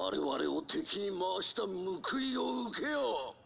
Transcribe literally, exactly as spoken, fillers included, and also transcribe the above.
我々を敵に回した報いを受けよう。